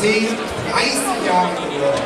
10, 30 Jahre geworden.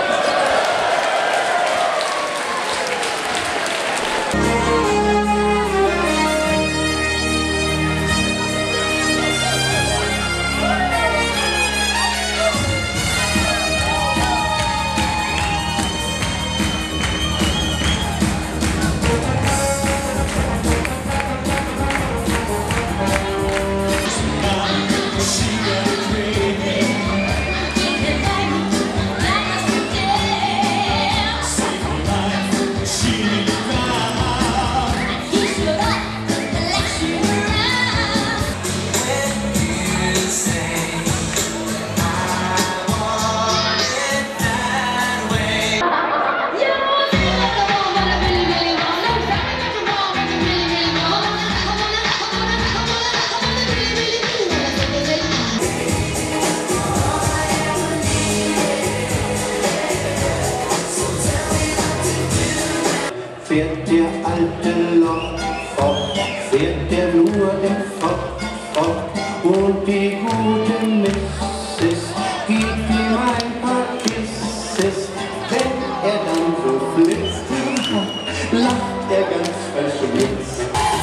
Fährt der alte Lok fort, fährt der nur im Fort, und die gute Missis gibt ihm ein paar Kisses. Wenn er dann so flitzt, lacht er ganz verschmitzt.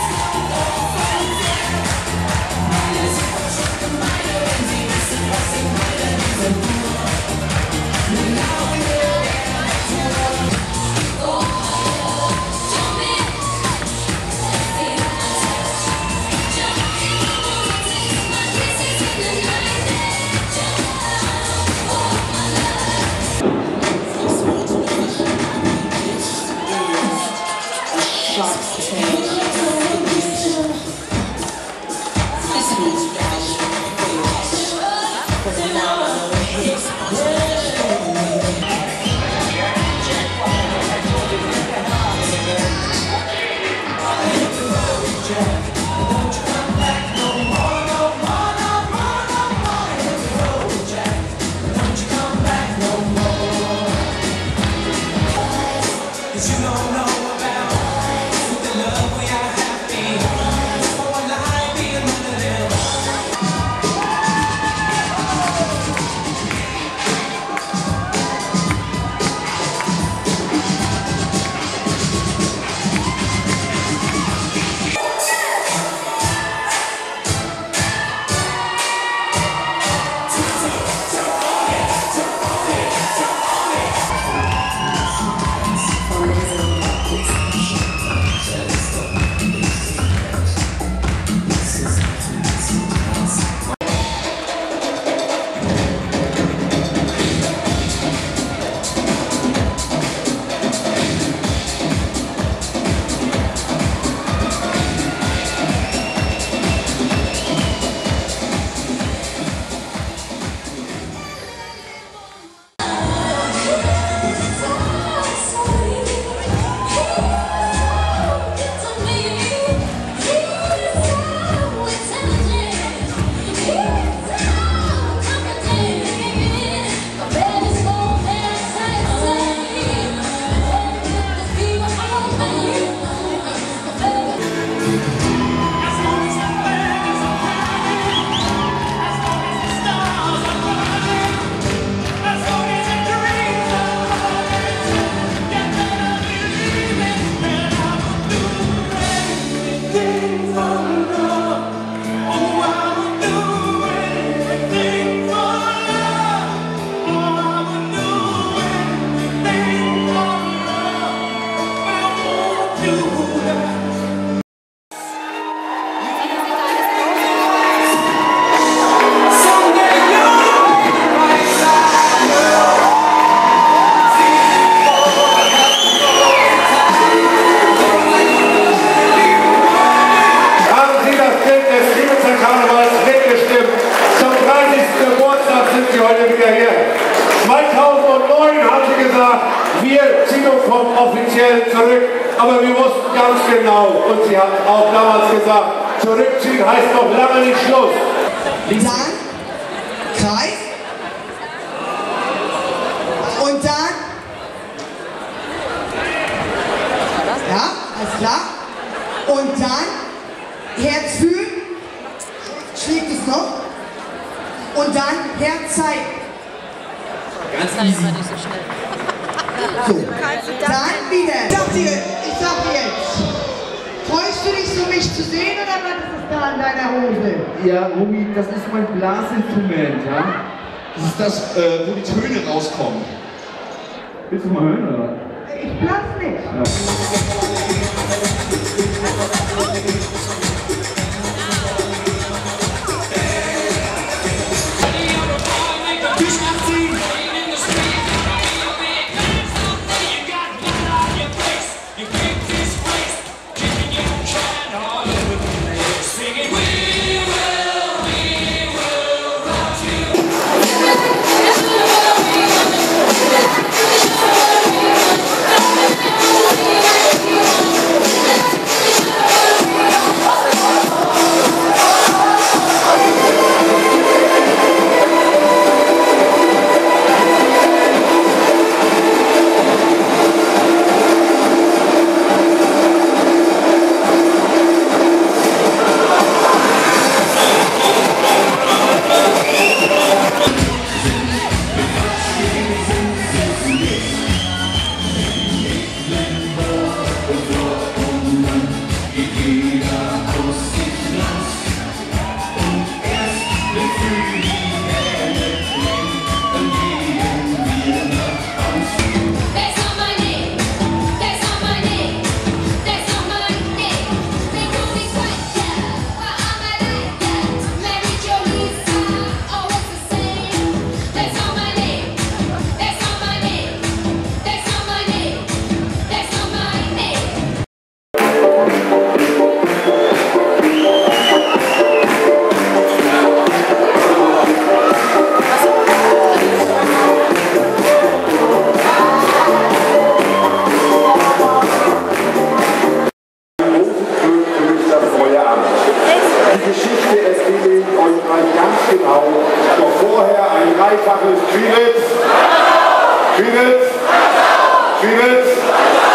Wir ziehen uns vom offiziell zurück, aber wir wussten ganz genau, und sie hat auch damals gesagt, zurückziehen heißt noch lange nicht Schluss. Dann Kreis und dann, ja, alles klar, und dann Herz fühlen, schlägt es noch, und dann Herz zeigen. Ganz easy. Nicht so schnell. So, dann wieder. Ich sag dir jetzt, freust du dich so, mich zu sehen oder was ist es da an deiner Hose? Ja, Romy, das ist mein Blasinstrument, ja? Das ist das, wo die Töne rauskommen. Willst du mal hören, oder? Ich blass nicht. Ja. Dreifaches Quivitz, Quivitz, Quivitz.